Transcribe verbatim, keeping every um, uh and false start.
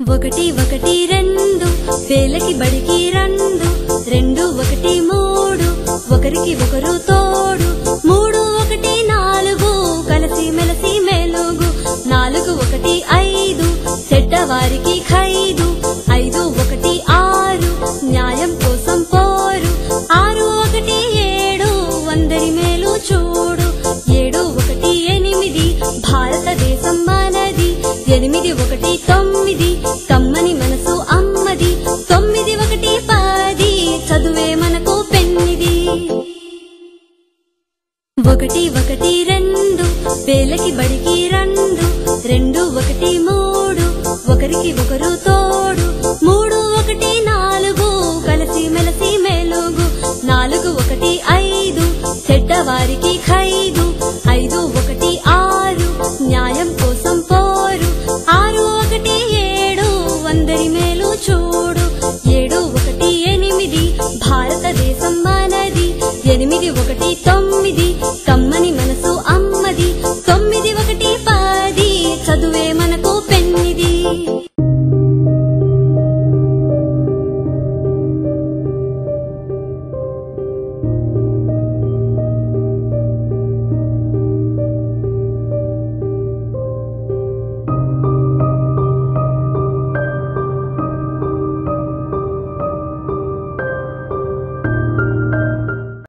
ఒకటి ఒకటి రెండు వేలకి బడికి రండు రెండు ఒకటి మూడు ఒకరికి ఒకరు తోడు మూడు ఒకటి నాలుగు కలిసి మెలసి మెలుగు నాలుగు ఒకటి ఐదు చెడ్డవారికి ఖైదు ఐదు ఒకటి ఆరు న్యాయం కోసం పోరు ఆరు ఒకటి ఏడు అందరి మేలు చూడు ఏడు ఒకటి ఎనిమిది భారతదేశం మనది ఎనిమిది ఒకటి తొమ్మిది కమ్మని మనసు అమ్మది తొమ్మిది ఒకటి పది చదువే మనకు పెన్నిది ఒకటి ఒకటి రెండు వేలకి బడికి రండు రెండు ఒకటి మూడు ఒకరికి ఒకరు తోడు మూడు ఒకటి నాలుగు కలిసి మెలసి మెలుగు నాలుగు ఒకటి ఐదు చెడ్డవారికి ఖైదు